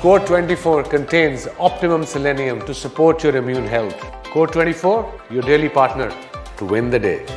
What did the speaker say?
Core 24 contains optimum selenium to support your immune health. Core 24, your daily partner to win the day.